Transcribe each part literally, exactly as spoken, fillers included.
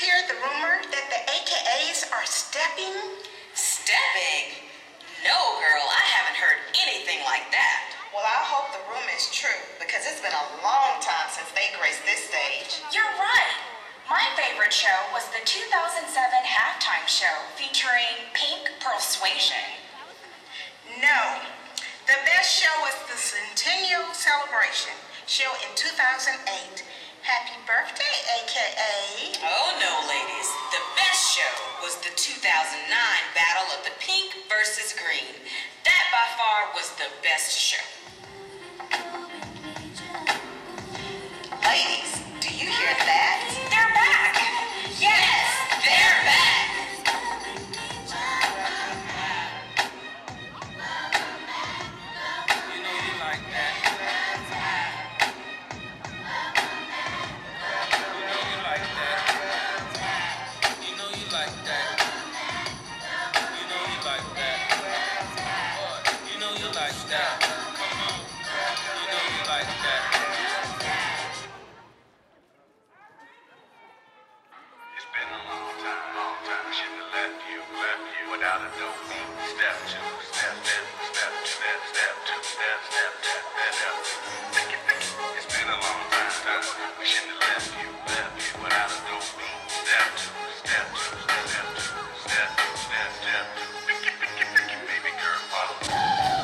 hear the rumor that the A K As are stepping? Stepping? No, girl, I haven't heard anything like that. Well, I hope the rumor is true, because it's been a long time since they graced this stage. You're right. My favorite show was the two thousand seven halftime show featuring Pink Persuasion. No, the best show was the Centennial Celebration show in two thousand eight. Happy birthday, A K A. Oh no, ladies. The best show was the two thousand nine Battle of the Pink versus Green. That by far was the best show. Ladies, do you hear that? They're back! Yes, they're back! You know you like that. You know you like that. You know you like that. You know you like that. What? You know you like that. Come on. You know you like that. It's been a long time, long time. I shouldn't have left you, left you without a dope beat. Step two, step, step, step, step, step, two, step, step, step, step, step. Think it, think it. It's been a long time, time. We shouldn't have left you, left you without a dope beat. Step two, step two, step two, step, step, step. Think it, think it, think it, baby girl, follow me.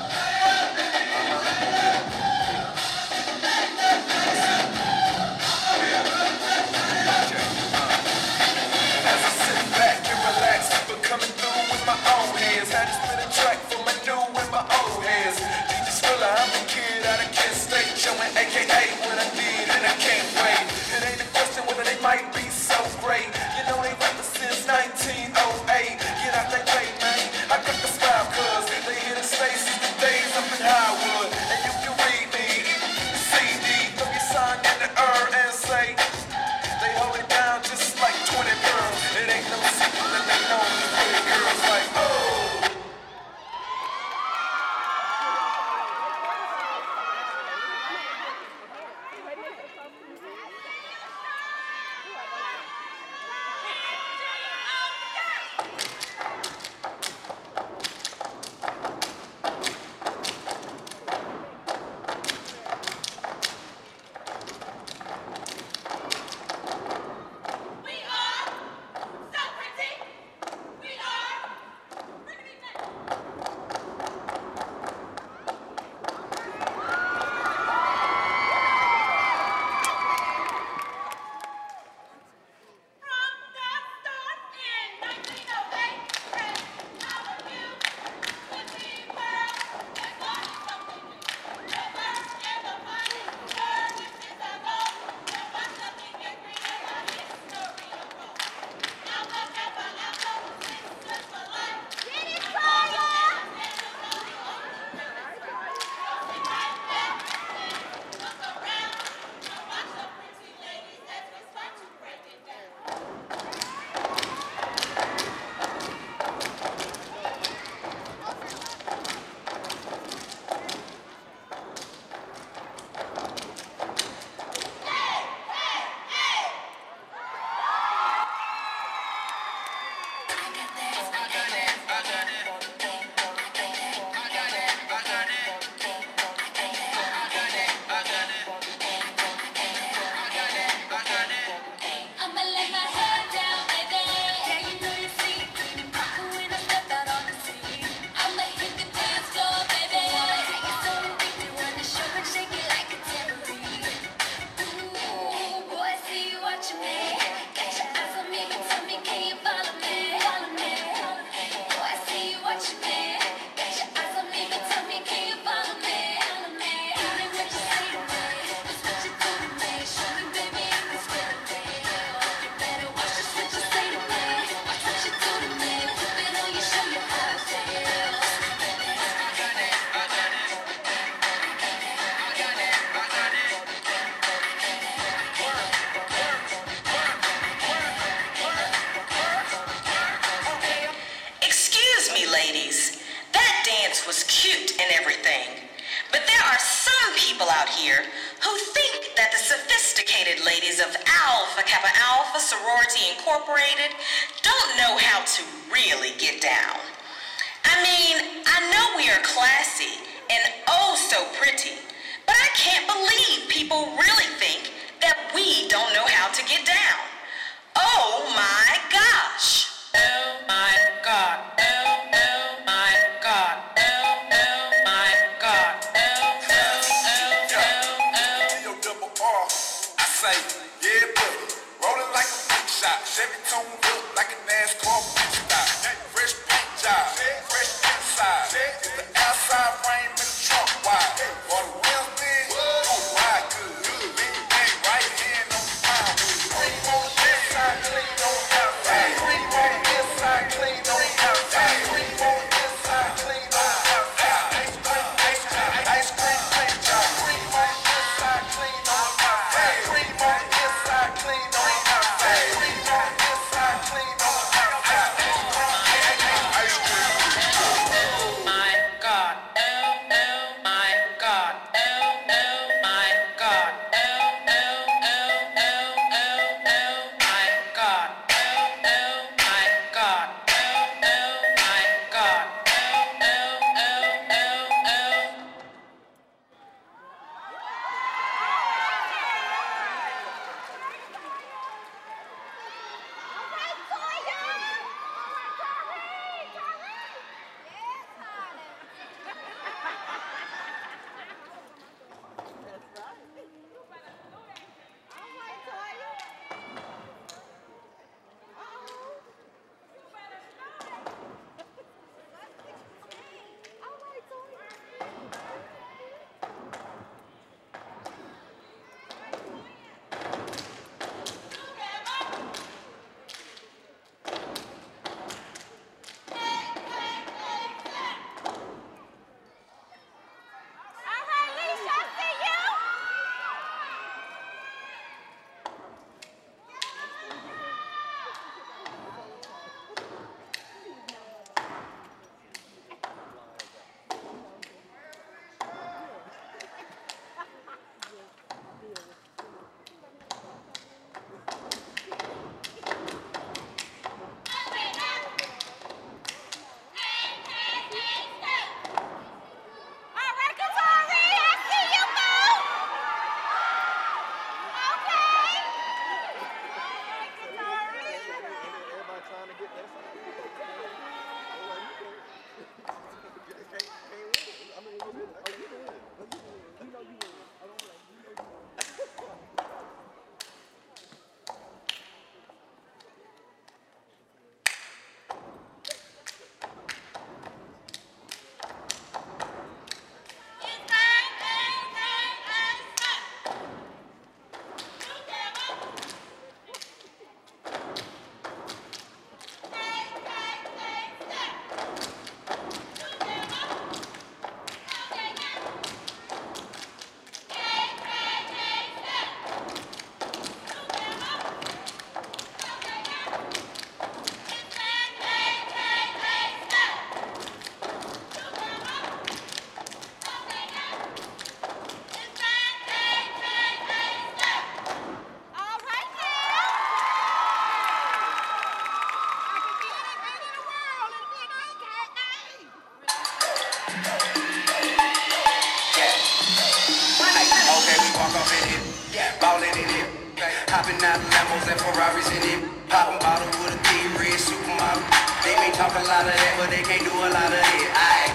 As I sit back and relax, but coming through with my own hands. Had to spin a track for my new and my old hands. D J Skrilla, I'm the kid out of Kent State, showing A K A what I did and I can't wait. It ain't a question whether they might be so great. You know they rapping since nineteen oh eight. Get out that way, man. I got the style, cuz they here to stay since the days up in Hollywood. And you can read me, C D, throw your sign in the R and say they hold it down just like twenty girls. It ain't no secret that they know these pretty girls like, oh. was cute and everything. But there are some people out here who think that the sophisticated ladies of our Alpha, Kappa Alpha, Sorority Incorporated don't know how to really get down. I mean, I know we are classy and oh so pretty, but I can't believe people really think that we don't know how to get down. Oh my gosh. Oh my God. Oh, oh my God. Oh, oh my God. Oh, oh, oh, oh, oh. Yo, double R. I say, yeah, buddy. Rolling like a big shot. Chevy tuned up like a NASCAR pit stop. Fresh paint job. Fresh inside. It's the outside frame and the trunk wide. All the wheels big. Do it ride good. Lean back, right hand on the pound. Cream on the inside, clean on the outside. Cream on the inside, clean on the outside. Cream on the inside, clean on the outside. Ice cream, ice cream, ice cream, paint job. Cream on the inside, clean on the outside. Cream on the inside, clean on the outside. Cream on the inside, clean on the outside. Ice cream, Oh my God. Oh, oh my God. Oh, oh my God. Oh, oh, oh, oh, oh, oh my God. Oh, oh my God. Oh, oh my God. Oh, oh, oh, oh, oh. Hopping out Lambos and Ferraris in it. Popping bottle with a big red supermodel. They may talk a lot of that, but they can't do a lot of it. Aight.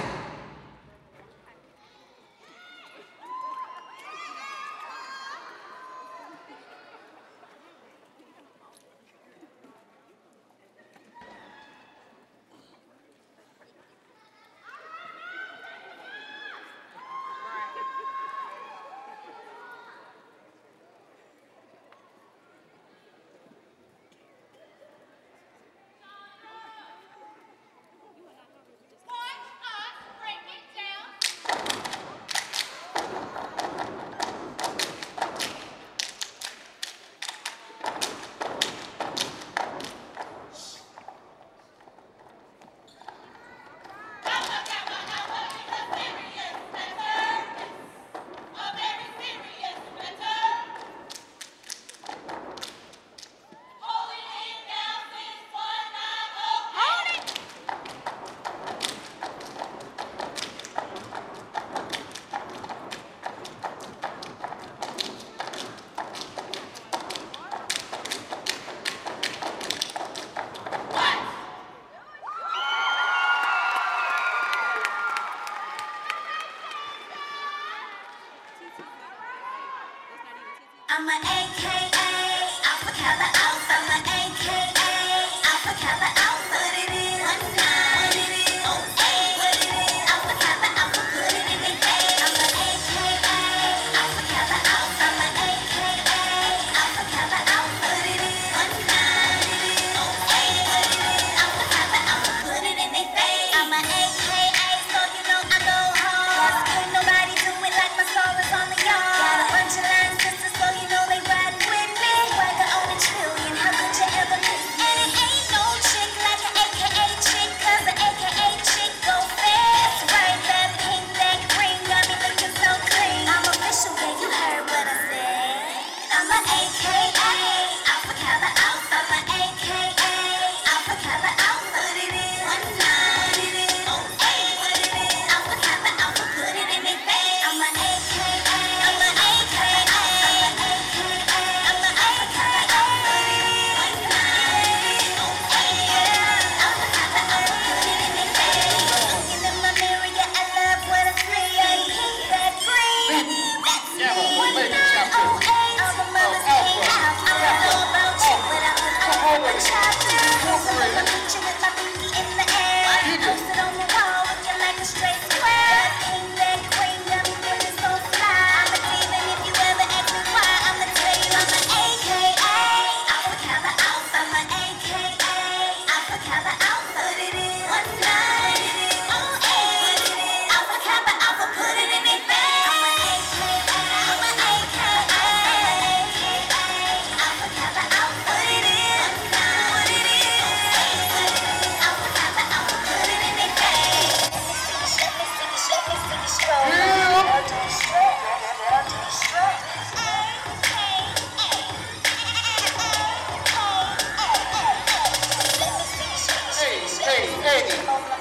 ready.